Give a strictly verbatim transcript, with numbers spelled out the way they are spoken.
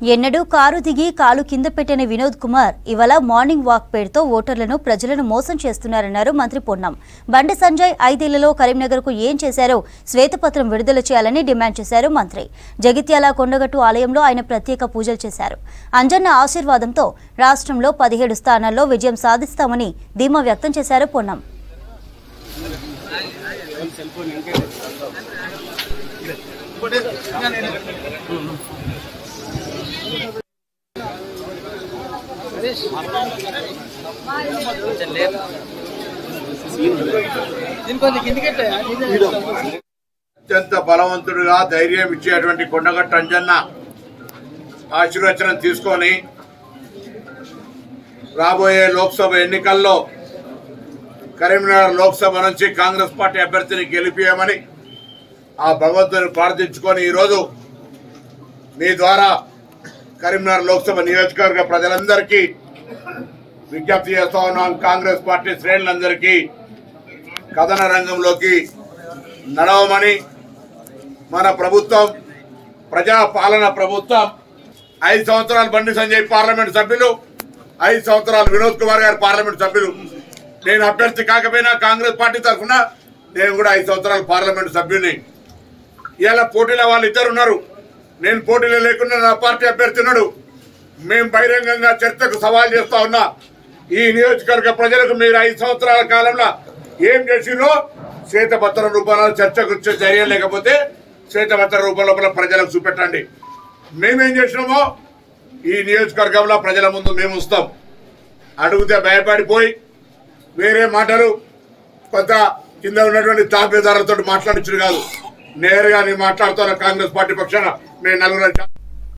ఎన్నడూ కారు దిగి కాలు కింద పెట్టిన వినోద్ కుమార్ ఇవాళ మార్నింగ్ వాక్ పేరుతో ఓటర్లను ప్రజలను మోసం చేస్తున్నారన్నారు మంత్రి పొన్నం. బండి సంజయ్ ఐదేళ్లలో కరీంనగర్కు ఏం చేశారో శ్వేతపత్రం విడుదల చేయాలని డిమాండ్ చేశారు మంత్రి. జగిత్యాల కొండగట్టు ఆలయంలో ఆయన ప్రత్యేక పూజలు చేశారు. అంజన్న ఆశీర్వాదంతో రాష్ట్రంలో పదిహేడు స్థానాల్లో విజయం సాధిస్తామని ధీమా వ్యక్తం చేశారు పొన్నం. అత్యంత బలవంతుడుగా ధైర్యం ఇచ్చేటువంటి కొండగట్టు అంజన్న ఆశీర్వచనం తీసుకొని రాబోయే లోక్సభ ఎన్నికల్లో కరీంనగర్ లోక్సభ నుంచి కాంగ్రెస్ పార్టీ అభ్యర్థిని గెలిపియమని ఆ భగవంతుని ప్రార్థించుకొని ఈరోజు మీ ద్వారా కరీంనగర్ లోక్సభ నియోజకవర్గ ప్రజలందరికీ విజ్ఞప్తి చేస్తా ఉన్నాం. కాంగ్రెస్ పార్టీ శ్రేణులందరికీ కథన రంగంలోకి నడవమని, మన ప్రభుత్వం ప్రజా పాలన ప్రభుత్వం. ఐదు సంవత్సరాలు బండి సంజయ్ పార్లమెంట్ సభ్యులు, ఐదు సంవత్సరాలు వినోద్ కుమార్ గారు పార్లమెంట్ సభ్యులు. నేను అభ్యర్థి కాకపోయినా కాంగ్రెస్ పార్టీ తరఫున నేను కూడా ఐదు సంవత్సరాలు పార్లమెంట్ సభ్యుని. ఇలా పోటీలో వాళ్ళు ఇద్దరు ఉన్నారు, నేను పోటీలో లేకుండా నా పార్టీ అభ్యర్థి ఉన్నాడు. మేము బహిరంగంగా చర్చకు సవాల్ చేస్తా ఉన్నా. ఈ నియోజకవర్గ ప్రజలకు మీరు ఐదు సంవత్సరాల కాలంలో ఏం చేసిరో శ్వేతపత్ర రూపంలో చర్చకు వచ్చే ధైర్యం లేకపోతే శ్వేతపత్ర రూపంలో ప్రజలకు చూపెట్టండి. మేమేం చేసినామో ఈ నియోజకవర్గంలో ప్రజల ముందు మేము వస్తాం. అడిగితే భయపడిపోయి వేరే మాటలు కొంత కింద ఉన్నటువంటి తాపేదారులతో మాట్లాడించు కాదు, నేరుగా నేను మాట్లాడుతున్న కాంగ్రెస్ పార్టీ పక్షాన మేము నలుగురు